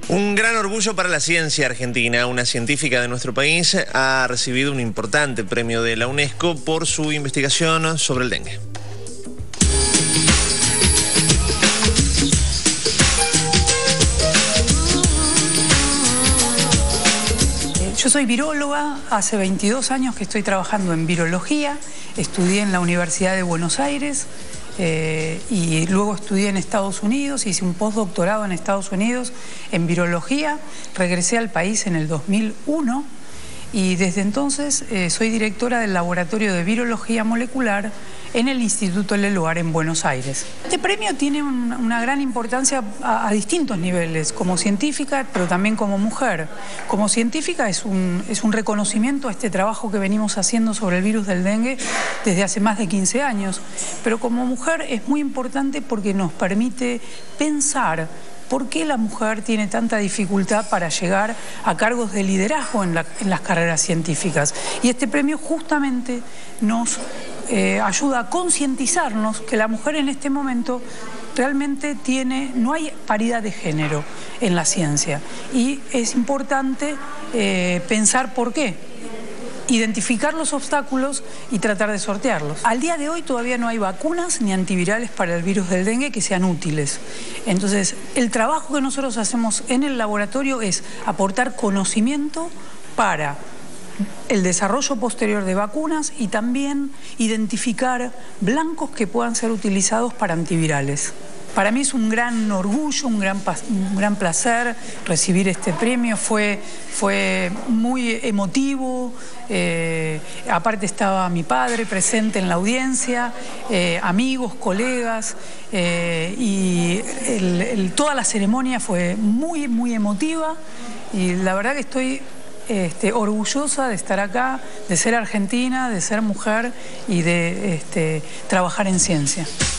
Un gran orgullo para la ciencia argentina. Una científica de nuestro país ha recibido un importante premio de la UNESCO por su investigación sobre el dengue. Yo soy viróloga, hace 22 años que estoy trabajando en virología, estudié en la Universidad de Buenos Aires y luego estudié en Estados Unidos, hice un postdoctorado en Estados Unidos en virología, regresé al país en el 2001 y desde entonces soy directora del Laboratorio de Virología Molecular en el Instituto Leloir en Buenos Aires. Este premio tiene una gran importancia a distintos niveles, como científica, pero también como mujer. Como científica es un reconocimiento a este trabajo que venimos haciendo sobre el virus del dengue desde hace más de 15 años, pero como mujer es muy importante porque nos permite pensar ¿por qué la mujer tiene tanta dificultad para llegar a cargos de liderazgo en las carreras científicas? Y este premio justamente nos ayuda a concientizarnos que la mujer en este momento realmente no hay paridad de género en la ciencia. Y es importante pensar por qué, identificar los obstáculos y tratar de sortearlos. Al día de hoy todavía no hay vacunas ni antivirales para el virus del dengue que sean útiles. Entonces, el trabajo que nosotros hacemos en el laboratorio es aportar conocimiento para el desarrollo posterior de vacunas y también identificar blancos que puedan ser utilizados para antivirales. Para mí es un gran orgullo, un gran placer recibir este premio, fue muy emotivo, aparte estaba mi padre presente en la audiencia, amigos, colegas, y toda la ceremonia fue muy emotiva y la verdad que estoy orgullosa de estar acá, de ser argentina, de ser mujer y de trabajar en ciencia.